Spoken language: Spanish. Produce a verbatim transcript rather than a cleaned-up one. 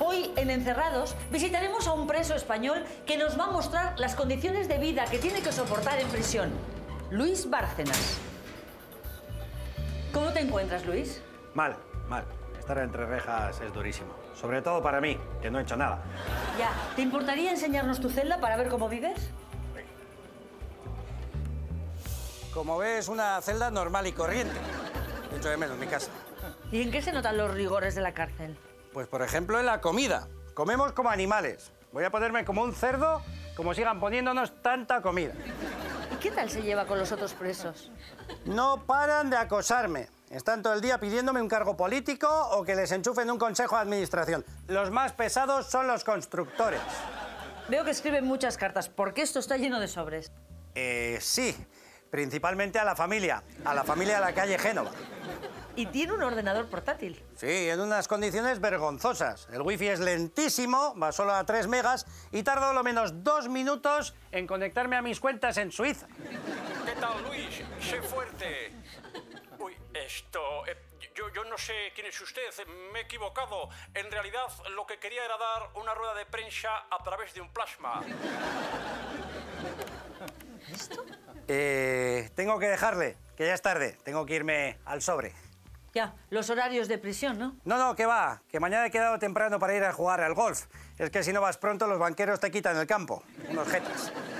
Hoy, en Encerrados, visitaremos a un preso español que nos va a mostrar las condiciones de vida que tiene que soportar en prisión. Luis Bárcenas. ¿Cómo te encuentras, Luis? Mal, mal. Estar entre rejas es durísimo. Sobre todo para mí, que no he hecho nada. Ya. ¿Te importaría enseñarnos tu celda para ver cómo vives? Como ves, una celda normal y corriente. Mucho de menos mi casa. ¿Y en qué se notan los rigores de la cárcel? Pues, por ejemplo, en la comida. Comemos como animales. Voy a ponerme como un cerdo, como sigan poniéndonos tanta comida. ¿Y qué tal se lleva con los otros presos? No paran de acosarme. Están todo el día pidiéndome un cargo político o que les enchufen un consejo de administración. Los más pesados son los constructores. Veo que escriben muchas cartas. ¿Por qué esto está lleno de sobres? Eh, sí. Principalmente a la familia. A la familia de la calle Génova. Y tiene un ordenador portátil. Sí, en unas condiciones vergonzosas. El wifi es lentísimo, va solo a tres megas y tardo lo menos dos minutos en conectarme a mis cuentas en Suiza. ¿Qué tal, Luis? Sé fuerte. Uy, esto... Eh, yo, yo no sé quién es usted, me he equivocado. En realidad, lo que quería era dar una rueda de prensa a través de un plasma. ¿Esto? Eh, tengo que dejarle, que ya es tarde. Tengo que irme al sobre. Ya, los horarios de prisión, ¿no? No, no, que va, que mañana he quedado temprano para ir a jugar al golf. Es que si no vas pronto, los banqueros te quitan el campo. Unos jetas.